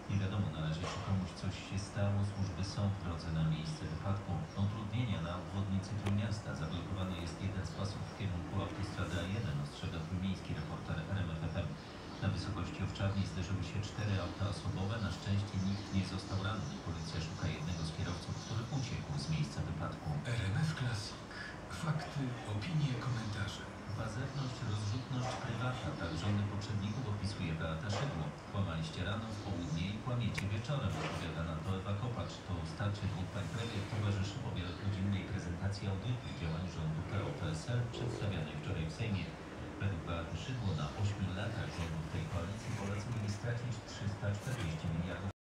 Nie wiadomo na razie, czy komuś coś się stało. Służby są w drodze na miejsce wypadku. Utrudnienia na obwodnicy Trójmiasta. Zablokowany jest jeden z pasów w kierunku autostrady A1, ostrzega trójmiejski reporter RMFFM. Na wysokości Owczarni zderzyły się 4 auta osobowe. Na szczęście nikt nie został ranny. Policja szuka jednego z kierowców, który uciekł z miejsca wypadku. RMF Classic. Fakty, opinie, komentarze. Pazerność, rozrzutność, prywata. Tak żony poprzedników opisuje Beata Szydło. Kłamaliście rano, w południe i kłamiecie wieczorem. Odpowiada na to Ewa Kopacz. To starcie dwóch pań premier towarzyszyło wielogodzinnej prezentacji audytu działań rządu PO-PSL przedstawionej wczoraj w Sejmie. Według Beaty Szydło na 8 latach rządów tej koalicji Polacy mieli stracić 340 miliardów.